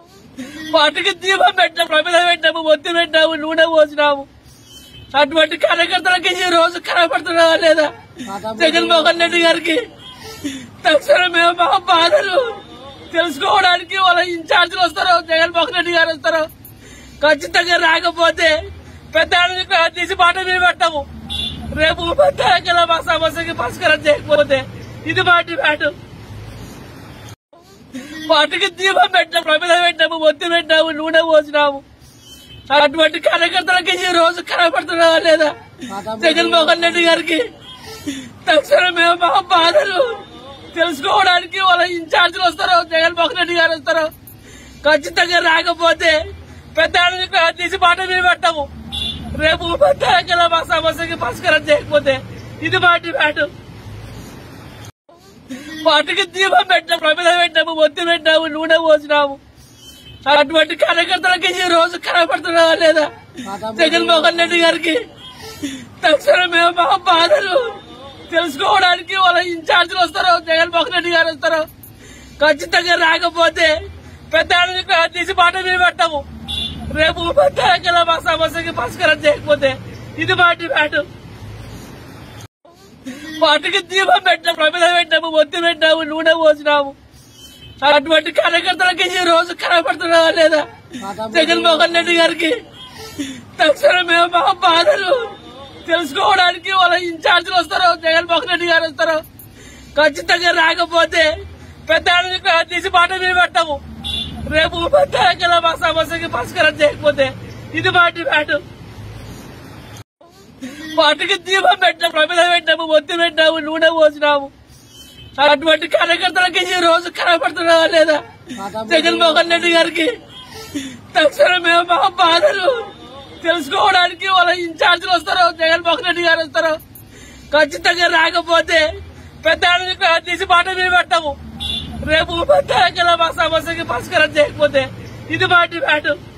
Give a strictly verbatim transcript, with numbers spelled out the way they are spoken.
వాటికి దీపం పెట్టాము, ప్రమిదం పెట్టాము, ఒత్తి పెట్టాము, నూనె పోసినాము. అటువంటి కార్యకర్తలకి ఈ రోజు కనపడుతున్నావా లేదా? జగన్మోహన్ రెడ్డి గారికి తక్షణం మేము మా బాధలు తెలుసుకోవడానికి వాళ్ళ ఇన్ఛార్జీలు వస్తారో, జగన్మోహన్ రెడ్డి గారు వస్తారో. ఖచ్చితంగా రాకపోతే పెద్ద తీసి మాట మీద పెట్టాము. రేపు పెద్ద మా సమస్యకి పరిష్కారం చేయకపోతే ఇది మా డిమాండ్. వాటికి దీపం పెట్టాము, ప్రమిదం పెట్టాము, ఒత్తి పెట్టాము, నూనె పోసినాము. అటువంటి కార్యకర్తలకి ఈ రోజు కనపడుతున్నావా లేదా? జగన్మోహన్ రెడ్డి గారికి తక్షణం మేము మా బాధలు తెలుసుకోవడానికి వాళ్ళ ఇన్ఛార్జీలు వస్తారో, జగన్మోహన్ రెడ్డి గారు వస్తారో. ఖచ్చితంగా రాకపోతే పెద్ద తీసి మాట మీద పెట్టాము. రేపు పెద్ద మా సమస్యకి పరిష్కారం చేయకపోతే ఇది మా డిమాండ్. వాటికి దీపం పెట్టాము, ప్రమిదం పెట్టాము, ఒత్తి పెట్టాము, నూనె పోసినాము. అటువంటి కార్యకర్తలకి ఈ రోజు కనపడుతున్నావా లేదా? జగన్మోహన్ రెడ్డి గారికి తక్షణం మేము మా బాధలు తెలుసుకోవడానికి వాళ్ళ ఇన్ఛార్జీలు వస్తారో, జగన్మోహన్ రెడ్డి గారు వస్తారో. ఖచ్చితంగా రాకపోతే పెద్ద తీసి మాట మీద పెట్టాము. రేపు పెద్ద మా సమస్యకి పరిష్కారం చేయకపోతే ఇది మా డిమాండ్. వాటికి దీపం పెట్టాము, ప్రమిదం పెట్టాము, ఒత్తి పెట్టాము, నూనె పోసినాము. అటువంటి కార్యకర్తలకి ఈ రోజు కనపడుతున్నావా లేదా? జగన్మోహన్ రెడ్డి గారికి తక్షణం మేము మా బాధలు తెలుసుకోవడానికి వాళ్ళ ఇన్ఛార్జీలు వస్తారో, జగన్మోహన్ రెడ్డి గారు వస్తారో. ఖచ్చితంగా రాకపోతే పెద్ద తీసి మాట మీద పెట్టాము. రేపు పెద్ద మా సమస్యకి పరిష్కారం చేయకపోతే ఇది మా డిమాండ్. వాటికి దీపం పెట్టాము, ప్రమిదం పెట్టాము, ఒత్తి పెట్టాము, నూనె పోసినాము. అటువంటి కార్యకర్తలకి ఈ రోజు కనపడుతున్నావా లేదా? జగన్మోహన్ రెడ్డి గారికి తక్షణం మేము మా బాధలు తెలుసుకోవడానికి వాళ్ళ ఇన్ఛార్జీలు వస్తారో, జగన్మోహన్ రెడ్డి గారు వస్తారో. ఖచ్చితంగా రాకపోతే పెద్ద తీసి మాట మీద పెట్టాము. రేపు పెద్ద మా సమస్యకి పరిష్కారం చేయకపోతే ఇది మా డిమాండ్.